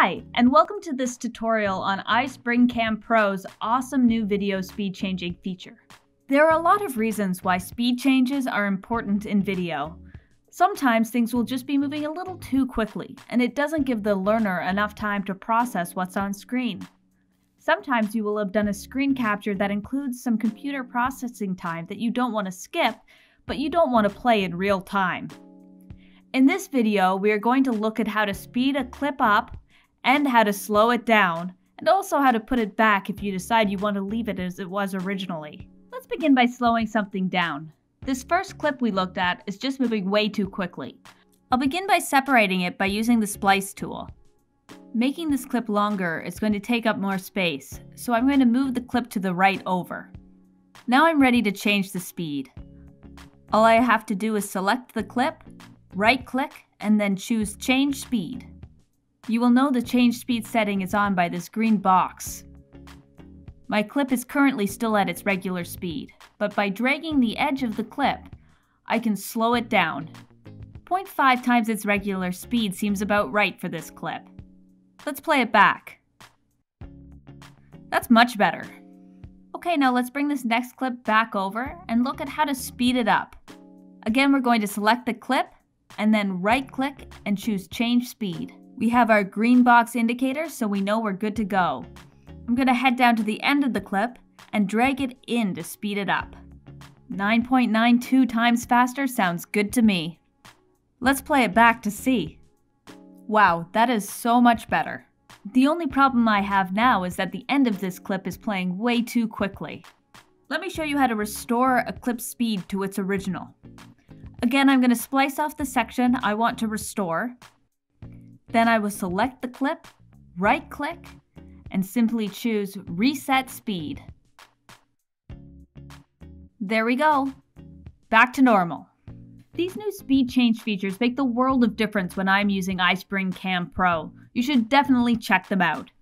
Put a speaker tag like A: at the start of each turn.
A: Hi, and welcome to this tutorial on iSpring Cam Pro's awesome new video speed changing feature. There are a lot of reasons why speed changes are important in video. Sometimes things will just be moving a little too quickly, and it doesn't give the learner enough time to process what's on screen. Sometimes you will have done a screen capture that includes some computer processing time that you don't want to skip, but you don't want to play in real time. In this video, we are going to look at how to speed a clip up and how to slow it down, and also how to put it back if you decide you want to leave it as it was originally. Let's begin by slowing something down. This first clip we looked at is just moving way too quickly. I'll begin by separating it by using the splice tool. Making this clip longer is going to take up more space, so I'm going to move the clip to the right over. Now I'm ready to change the speed. All I have to do is select the clip, right-click, and then choose Change Speed. You will know the change speed setting is on by this green box. My clip is currently still at its regular speed, but by dragging the edge of the clip, I can slow it down. 0.5 times its regular speed seems about right for this clip. Let's play it back. That's much better. Okay, now let's bring this next clip back over and look at how to speed it up. Again, we're going to select the clip and then right-click and choose Change Speed. We have our green box indicator, so we know we're good to go. I'm going to head down to the end of the clip and drag it in to speed it up. 9.92 times faster sounds good to me. Let's play it back to see. Wow, that is so much better. The only problem I have now is that the end of this clip is playing way too quickly. Let me show you how to restore a clip's speed to its original. Again, I'm going to splice off the section I want to restore. Then I will select the clip, right-click, and simply choose Reset Speed. There we go. Back to normal. These new speed change features make the world of difference when I'm using iSpring Cam Pro. You should definitely check them out.